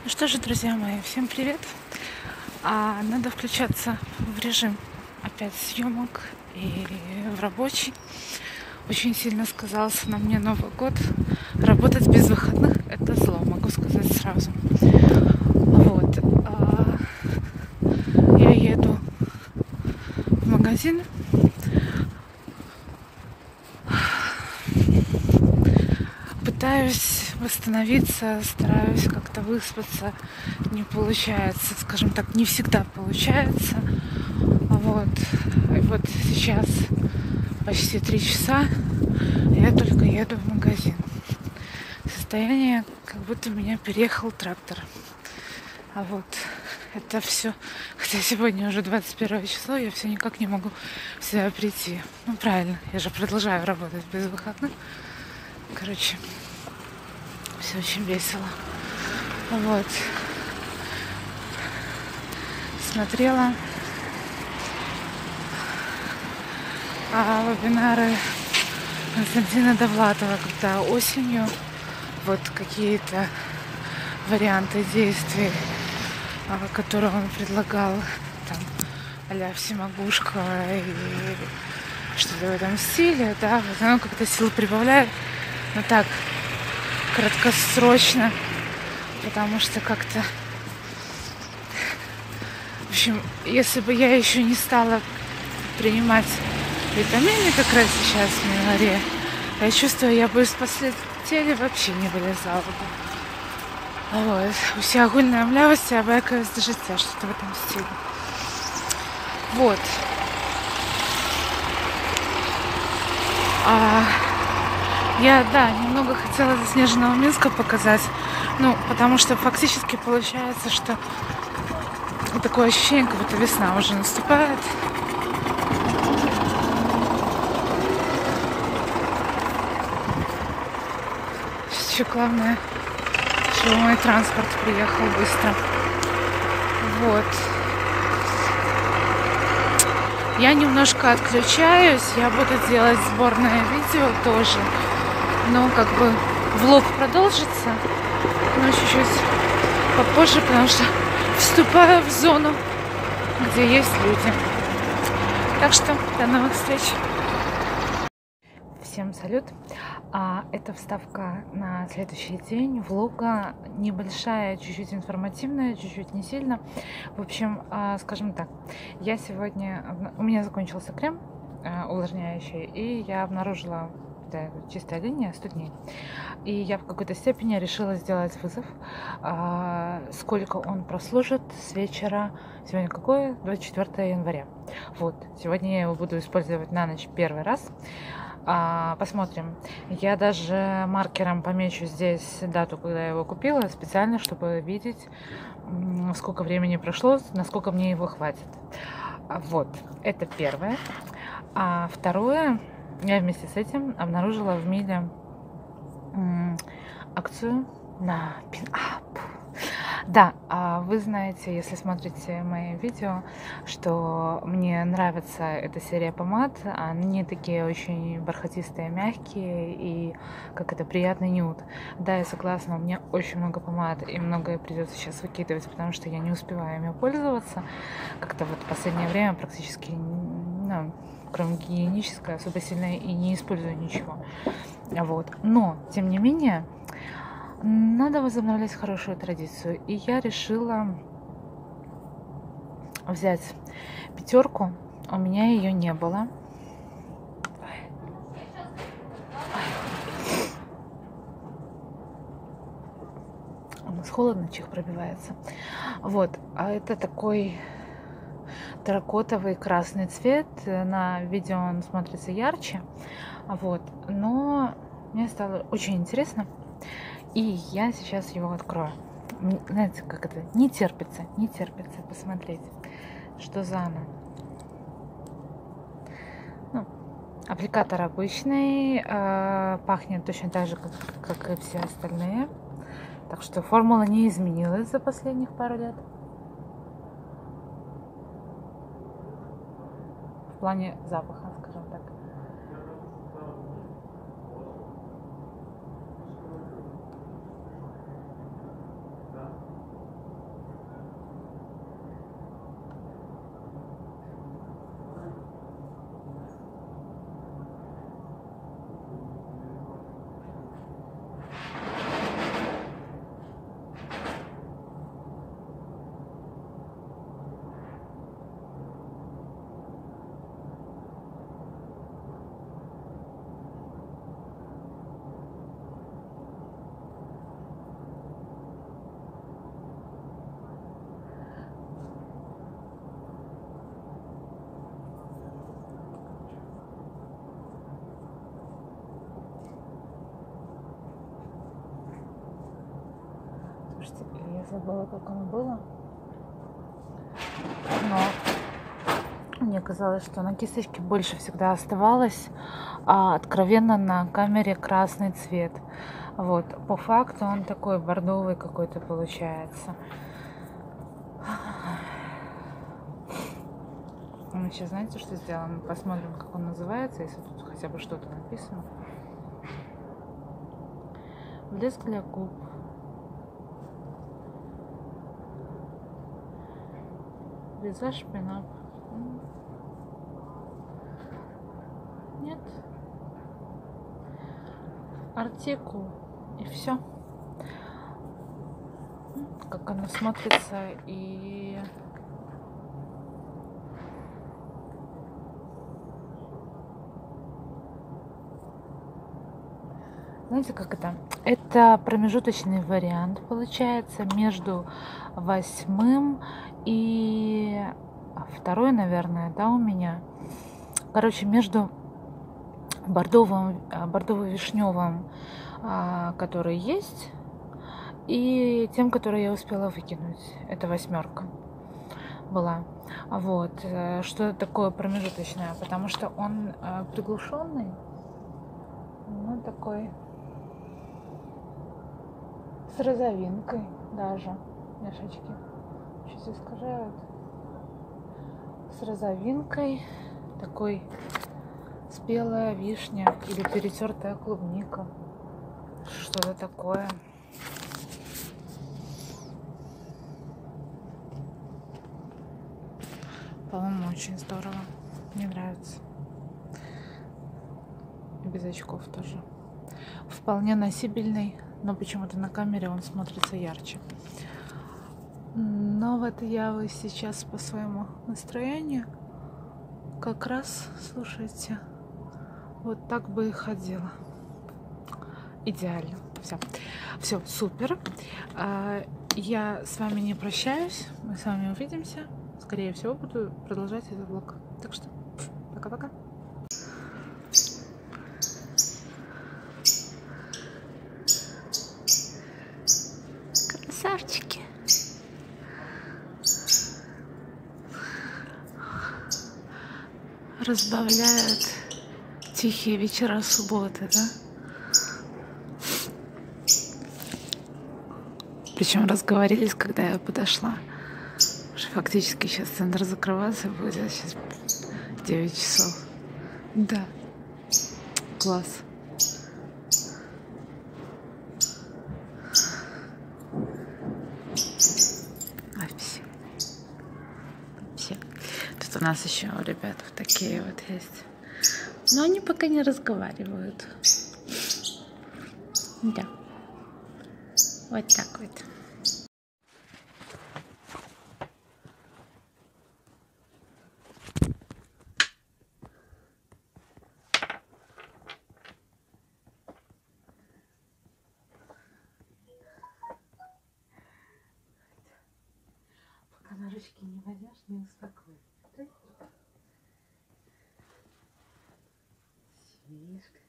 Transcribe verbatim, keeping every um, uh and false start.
Ну что же, друзья мои, всем привет! А, надо включаться в режим опять съемок и в рабочий. Очень сильно сказался на мне Новый год. Работать без выходных — это зло, могу сказать сразу. Вот. А, я еду в магазин. Пытаюсь восстановиться, стараюсь как-то выспаться. Не получается, скажем так, не всегда получается. Вот. И вот сейчас почти три часа я только еду в магазин. Состояние, как будто меня переехал трактор. А вот это все, хотя сегодня уже двадцать первое число, я все никак не могу в себя прийти. Ну правильно, я же продолжаю работать без выходных. Короче, все очень весело. Вот. Смотрела а, вебинары Константина Довлатова, когда осенью вот какие-то варианты действий, а, которые он предлагал, там, а-ля всемогушка и что-то в этом стиле, да, вот оно как-то сил прибавляет, но так, краткосрочно, потому что как-то, в общем, если бы я еще не стала принимать витамины как раз сейчас в январе, я чувствую, я бы из постели вообще не вылезала бы. Вот. Уся агульная млявость, а бэкаюсь до життя, что-то в этом стиле. Вот. А я, да, немного хотела заснеженного Минска показать. Ну, потому что фактически получается, что такое ощущение, как будто весна уже наступает. Сейчас еще главное, чтобы мой транспорт приехал быстро. Вот. Я немножко отключаюсь, я буду делать сборное видео тоже. Но как бы влог продолжится, но чуть-чуть попозже, потому что вступаю в зону, где есть люди. Так что до новых встреч. Всем салют. А, это вставка на следующий день влога, небольшая, чуть-чуть информативная, чуть-чуть не сильно. В общем, а, скажем так, я сегодня, у меня закончился крем а, увлажняющий, и я обнаружила, да, чистая линия студней. И я в какой-то степени решила сделать вызов, а, сколько он прослужит с вечера. Сегодня какое? двадцать четвёртое января. Вот, сегодня я его буду использовать на ночь первый раз. А, посмотрим. Я даже маркером помечу здесь дату, когда я его купила, специально, чтобы видеть, сколько времени прошло, насколько мне его хватит. Вот, это первое. А второе, я вместе с этим обнаружила в Миле акцию на пин-ап. Да, вы знаете, если смотрите мои видео, что мне нравится эта серия помад. Они такие очень бархатистые, мягкие и как это, приятный нюд. Да, я согласна, у меня очень много помад и многое придется сейчас выкидывать, потому что я не успеваю ими пользоваться. Как-то вот в последнее время практически, ну, кроме гигиенической, особо сильно и не использую ничего. Вот. Но, тем не менее, надо возобновлять хорошую традицию. И я решила взять пятерку. У меня ее не было. У нас холодно, чих пробивается. Вот. А это такой терракотовый красный цвет. На видео он смотрится ярче. Вот. Но мне стало очень интересно. И я сейчас его открою. Знаете, как это? Не терпится, не терпится посмотреть, что за оно. Ну, аппликатор обычный, э, пахнет точно так же, как, как и все остальные. Так что формула не изменилась за последних пару лет. В плане запаха, скажем так. Слушайте, я забыла, как оно было. Но мне казалось, что на кисточке больше всегда оставалось, а откровенно на камере красный цвет. Вот, по факту он такой бордовый какой-то получается. Мы сейчас, знаете, что сделаем? Посмотрим, как он называется, если тут хотя бы что-то написано. Блеск для губ. Визаж пинап. Нет. Артикул. И все. Как оно смотрится и... Знаете, как это? Это промежуточный вариант, получается, между восьмым и второй, наверное, да, у меня. Короче, между бордовым, бордово-вишневым, который есть, и тем, который я успела выкинуть. Это восьмерка была. Вот. Что такое промежуточное? Потому что он приглушенный, ну, такой... С розовинкой даже. Мешочки чуть искажают. С розовинкой. Такой спелая вишня или перетертая клубника. Что-то такое. По-моему, очень здорово. Мне нравится. И без очков тоже. Вполне носибельный. Но почему-то на камере он смотрится ярче. Но вот я вот сейчас по своему настроению как раз, слушайте, вот так бы и ходила. Идеально. Все. Все, супер. Я с вами не прощаюсь. Мы с вами увидимся. Скорее всего, буду продолжать этот влог. Так что, пока-пока. Красавчики. Разбавляют тихие вечера субботы, да? Причем разговорились, когда я подошла. Уже фактически сейчас центр закрываться будет. Сейчас девять часов. Да. Класс. Вообще. Вообще. Тут у нас еще у ребят вот такие вот есть. Но они пока не разговаривают. Да. Вот так вот. Пока на ручки не возьмешь, не успокоишься. Сишка.